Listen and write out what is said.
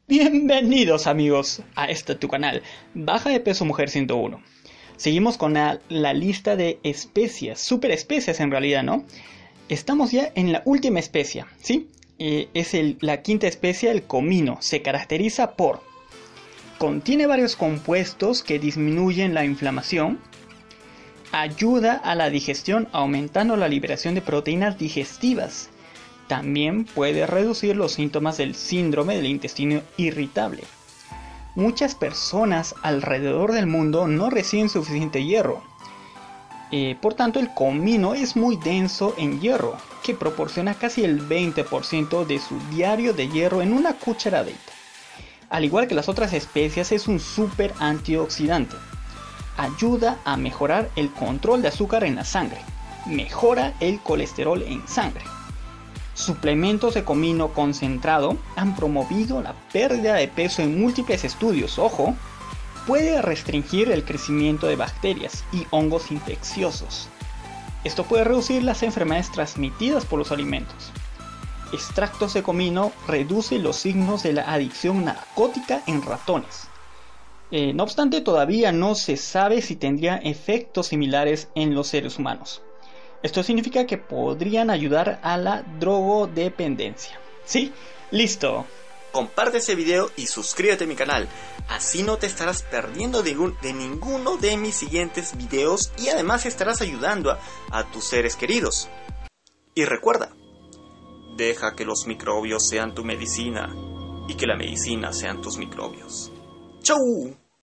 Bienvenidos amigos a este tu canal, Baja de Peso Mujer 101. Seguimos con la lista de especias, super especias en realidad, ¿no? Estamos ya en la última especia, ¿sí? La quinta especia, el comino. Se caracteriza por... Contiene varios compuestos que disminuyen la inflamación. Ayuda a la digestión aumentando la liberación de proteínas digestivas. También puede reducir los síntomas del síndrome del intestino irritable. Muchas personas alrededor del mundo no reciben suficiente hierro. Por tanto, el comino es muy denso en hierro, que proporciona casi el 20% de su diario de hierro en una cucharadita. Al igual que las otras especias, es un súper antioxidante. Ayuda a mejorar el control de azúcar en la sangre. Mejora el colesterol en sangre. Suplementos de comino concentrado han promovido la pérdida de peso en múltiples estudios. Ojo, puede restringir el crecimiento de bacterias y hongos infecciosos. Esto puede reducir las enfermedades transmitidas por los alimentos. Extractos de comino reducen los signos de la adicción narcótica en ratones. No obstante, todavía no se sabe si tendría efectos similares en los seres humanos. Esto significa que podrían ayudar a la drogodependencia. ¿Sí? ¡Listo! Comparte este video y suscríbete a mi canal, así no te estarás perdiendo de ninguno de mis siguientes videos y además estarás ayudando a tus seres queridos. Y recuerda, deja que los microbios sean tu medicina y que la medicina sean tus microbios. ¡Chau!